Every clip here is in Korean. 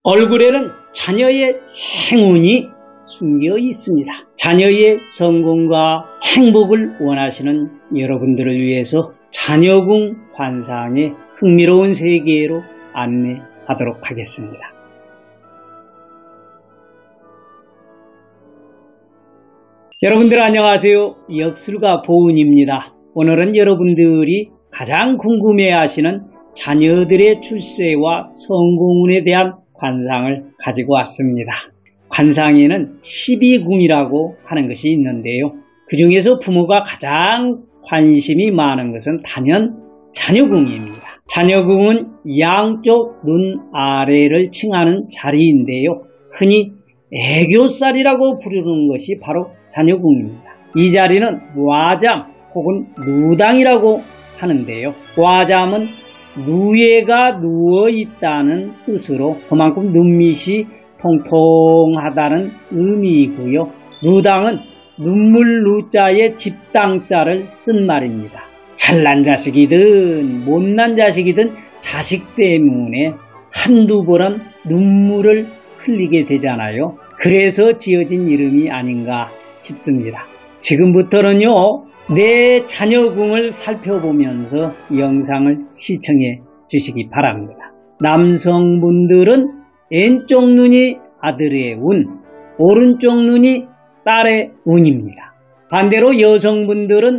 얼굴에는 자녀의 행운이 숨겨 있습니다. 자녀의 성공과 행복을 원하시는 여러분들을 위해서 자녀궁 관상의 흥미로운 세계로 안내하도록 하겠습니다. 여러분들 안녕하세요. 역술가 보은입니다. 오늘은 여러분들이 가장 궁금해하시는 자녀들의 출세와 성공운에 대한 관상을 가지고 왔습니다. 관상에는 12궁이라고 하는 것이 있는데요. 그 중에서 부모가 가장 관심이 많은 것은 단연 자녀궁입니다. 자녀궁은 양쪽 눈 아래를 칭하는 자리인데요. 흔히 애교살이라고 부르는 것이 바로 자녀궁입니다. 이 자리는 와잠 혹은 누당이라고 하는데요. 와잠은 누에가 누워있다는 뜻으로 그만큼 눈밑이 통통하다는 의미이고요. 누당은 눈물 누자에 집당자를 쓴 말입니다. 잘난 자식이든 못난 자식이든 자식 때문에 한두 번은 눈물을 흘리게 되잖아요. 그래서 지어진 이름이 아닌가 싶습니다. 지금부터는요, 내 자녀궁을 살펴보면서 영상을 시청해 주시기 바랍니다. 남성분들은 왼쪽 눈이 아들의 운, 오른쪽 눈이 딸의 운입니다. 반대로 여성분들은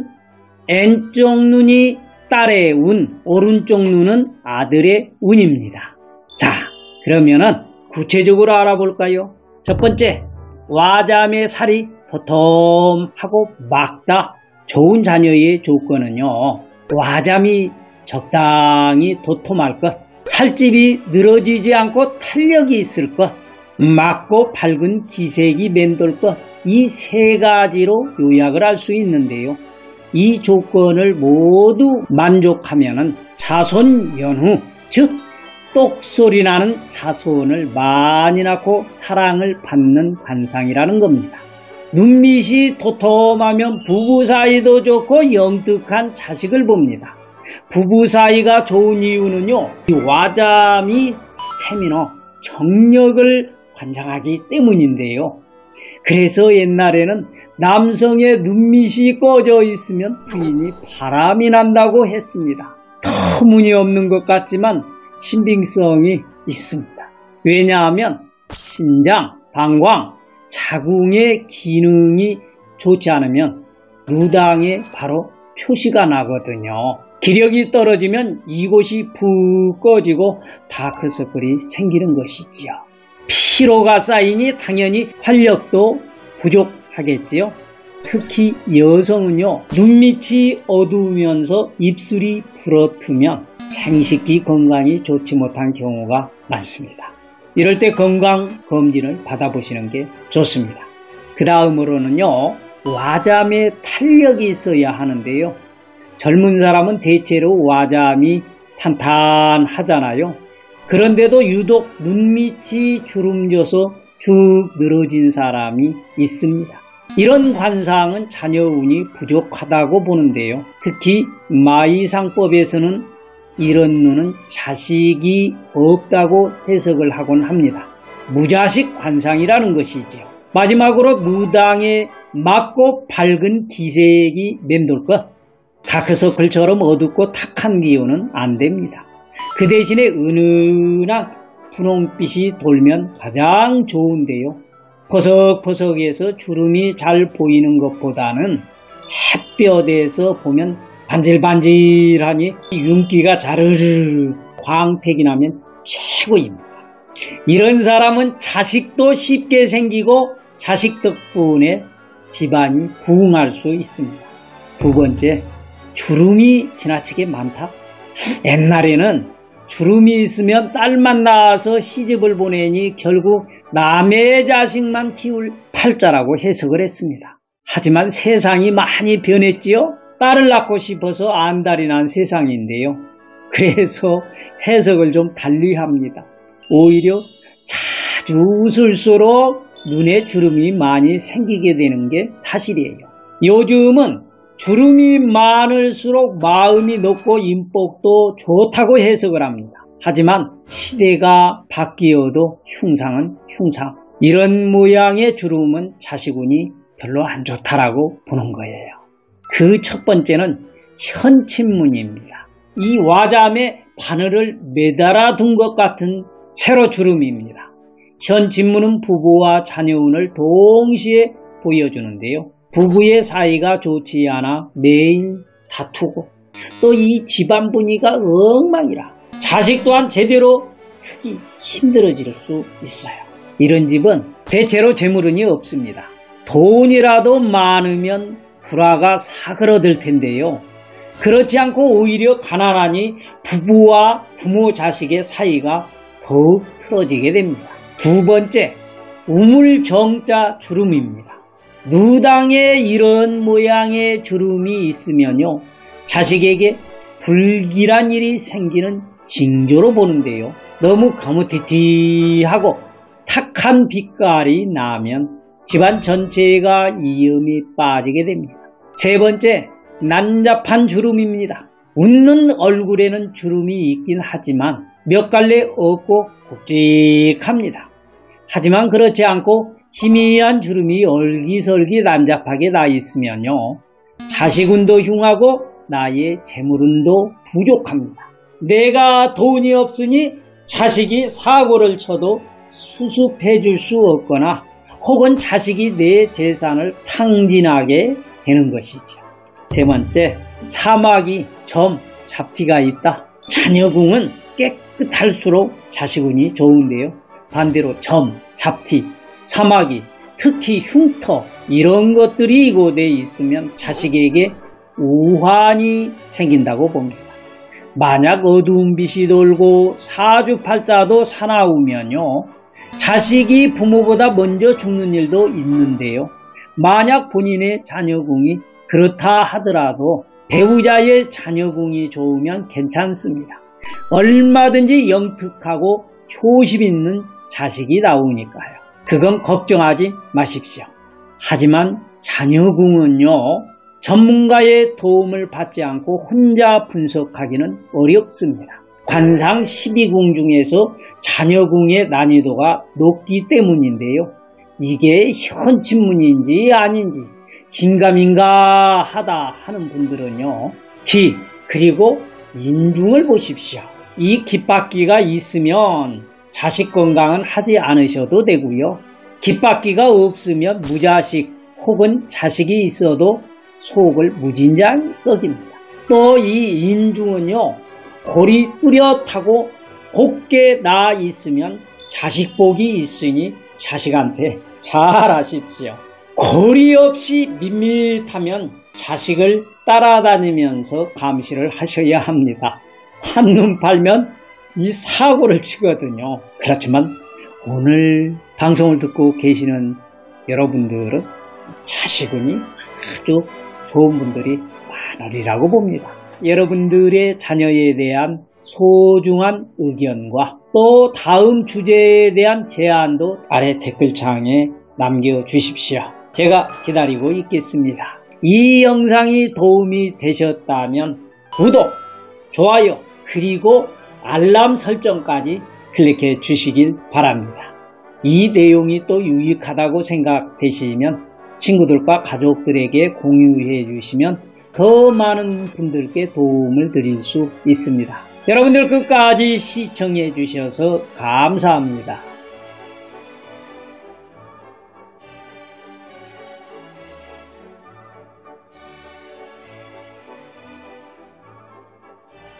왼쪽 눈이 딸의 운, 오른쪽 눈은 아들의 운입니다. 자, 그러면은 구체적으로 알아볼까요? 첫 번째, 와잠의 살이 도톰하고 맑다. 좋은 자녀의 조건은요, 와잠이 적당히 도톰할 것, 살집이 늘어지지 않고 탄력이 있을 것, 맑고 밝은 기색이 맴돌 것, 이 세 가지로 요약을 할 수 있는데요. 이 조건을 모두 만족하면은 자손 연후, 즉 똑소리 나는 자손을 많이 낳고 사랑을 받는 관상이라는 겁니다. 눈밑이 도톰하면 부부 사이도 좋고 영특한 자식을 봅니다. 부부 사이가 좋은 이유는요, 이 와잠이 스태미너, 정력을 관장하기 때문인데요. 그래서 옛날에는 남성의 눈밑이 꺼져 있으면 부인이 바람이 난다고 했습니다. 터무니없는 것 같지만 신빙성이 있습니다. 왜냐하면 신장, 방광, 자궁의 기능이 좋지 않으면 누당에 바로 표시가 나거든요. 기력이 떨어지면 이곳이 푹 꺼지고 다크서클이 생기는 것이지요. 피로가 쌓이니 당연히 활력도 부족하겠지요. 특히 여성은요, 눈밑이 어두우면서 입술이 불어트면 생식기 건강이 좋지 못한 경우가 많습니다. 이럴 때 건강검진을 받아보시는 게 좋습니다. 그 다음으로는요, 와잠에 탄력이 있어야 하는데요. 젊은 사람은 대체로 와잠이 탄탄하잖아요. 그런데도 유독 눈밑이 주름져서 쭉 늘어진 사람이 있습니다. 이런 관상은 자녀운이 부족하다고 보는데요. 특히 마이상법에서는 이런 눈은 자식이 없다고 해석을 하곤 합니다. 무자식 관상이라는 것이지요. 마지막으로 누당에 맑고 밝은 기색이 맴돌 것, 다크서클처럼 어둡고 탁한 기운은 안 됩니다. 그 대신에 은은한 분홍빛이 돌면 가장 좋은데요. 퍼석퍼석해서 주름이 잘 보이는 것보다는 햇볕에서 보면 반질반질하니 윤기가 자르르 광택이 나면 최고입니다. 이런 사람은 자식도 쉽게 생기고 자식 덕분에 집안이 부흥할 수 있습니다. 두 번째, 주름이 지나치게 많다. 옛날에는 주름이 있으면 딸만 낳아서 시집을 보내니 결국 남의 자식만 키울 팔자라고 해석을 했습니다. 하지만 세상이 많이 변했지요. 딸을 낳고 싶어서 안달이 난 세상인데요. 그래서 해석을 좀 달리합니다. 오히려 자주 웃을수록 눈에 주름이 많이 생기게 되는 게 사실이에요. 요즘은 주름이 많을수록 마음이 높고 인복도 좋다고 해석을 합니다. 하지만 시대가 바뀌어도 흉상은 흉상. 이런 모양의 주름은 자식운이 별로 안 좋다라고 보는 거예요. 그 첫 번째는 현친문입니다. 이 와잠에 바늘을 매달아 둔 것 같은 세로 주름입니다. 현친문은 부부와 자녀운을 동시에 보여주는데요. 부부의 사이가 좋지 않아 매일 다투고 또 이 집안 분위기가 엉망이라 자식 또한 제대로 크기 힘들어질 수 있어요. 이런 집은 대체로 재물운이 없습니다. 돈이라도 많으면 불화가 사그러들 텐데요. 그렇지 않고 오히려 가난하니 부부와 부모 자식의 사이가 더욱 틀어지게 됩니다. 두 번째, 우물정자 주름입니다. 누당에 이런 모양의 주름이 있으면요, 자식에게 불길한 일이 생기는 징조로 보는데요. 너무 거무튀튀하고 탁한 빛깔이 나면 집안 전체가 위험에 빠지게 됩니다. 세 번째, 난잡한 주름입니다. 웃는 얼굴에는 주름이 있긴 하지만 몇 갈래 없고 굵직합니다. 하지만 그렇지 않고 희미한 주름이 얼기설기 난잡하게 나 있으면요, 자식운도 흉하고 나의 재물운도 부족합니다. 내가 돈이 없으니 자식이 사고를 쳐도 수습해 줄 수 없거나 혹은 자식이 내 재산을 탕진하게 되는 것이죠. 세 번째, 사마귀, 점, 잡티가 있다. 자녀궁은 깨끗할수록 자식운이 좋은데요. 반대로 점, 잡티, 사마귀, 특히 흉터 이런 것들이 이곳에 있으면 자식에게 우환이 생긴다고 봅니다. 만약 어두운 빛이 돌고 사주팔자도 사나우면요, 자식이 부모보다 먼저 죽는 일도 있는데요. 만약 본인의 자녀궁이 그렇다 하더라도 배우자의 자녀궁이 좋으면 괜찮습니다. 얼마든지 영특하고 효심 있는 자식이 나오니까요. 그건 걱정하지 마십시오. 하지만 자녀궁은요, 전문가의 도움을 받지 않고 혼자 분석하기는 어렵습니다. 관상 12궁 중에서 자녀궁의 난이도가 높기 때문인데요. 이게 현친문인지 아닌지 긴가민가 하다 하는 분들은요, 기 그리고 인중을 보십시오. 이 깃바퀴가 있으면 자식 건강은 하지 않으셔도 되고요. 깃바퀴가 없으면 무자식 혹은 자식이 있어도 속을 무진장 썩입니다. 또 이 인중은요, 골이 뚜렷하고 곱게 나 있으면 자식복이 있으니 자식한테 잘하십시오. 골이 없이 밋밋하면 자식을 따라다니면서 감시를 하셔야 합니다. 한눈 팔면 이 사고를 치거든요. 그렇지만 오늘 방송을 듣고 계시는 여러분들은 자식운이 아주 좋은 분들이 많으리라고 봅니다. 여러분들의 자녀에 대한 소중한 의견과 또 다음 주제에 대한 제안도 아래 댓글창에 남겨주십시오. 제가 기다리고 있겠습니다. 이 영상이 도움이 되셨다면 구독, 좋아요, 그리고 알람 설정까지 클릭해 주시길 바랍니다. 이 내용이 또 유익하다고 생각되시면 친구들과 가족들에게 공유해 주시면 더 많은 분들께 도움을 드릴 수 있습니다. 여러분들 끝까지 시청해 주셔서 감사합니다.